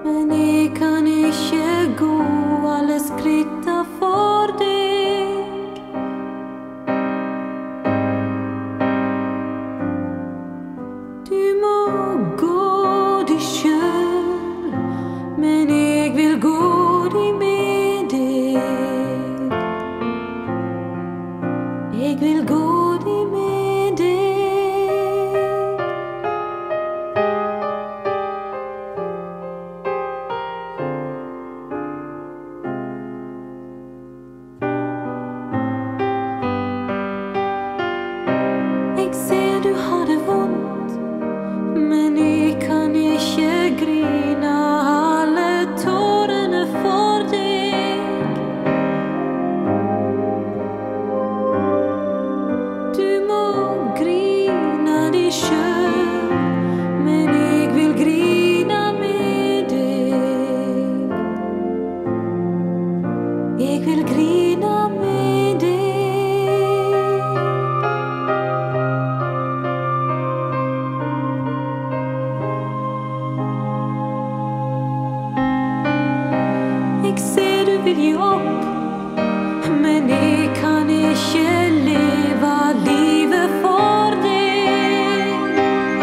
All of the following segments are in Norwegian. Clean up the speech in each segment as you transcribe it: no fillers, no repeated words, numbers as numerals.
men jeg kan ikke gå alle skritta for deg. Du må gå de sjøl, men jeg vil gå de med deg. Jeg vil gå de med deg. Jeg ser du har det vondt, men jeg kan ikke grine alle tårene for deg. Du må grine de sjøl, men jeg vil grine med deg. Jeg vil grine med deg. Jeg ser du vil gi opp, men jeg kan ikke leve livet for deg.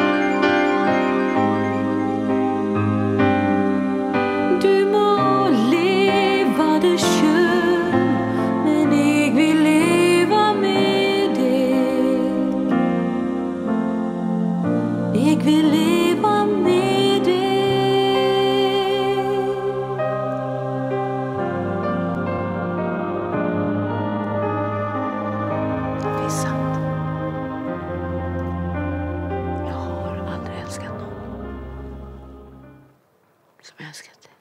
Du må leve det sjøl, men jeg vil leve med deg. Jeg vil leve med deg. Sant. Jag har aldrig älskat någon som jag älskat dig.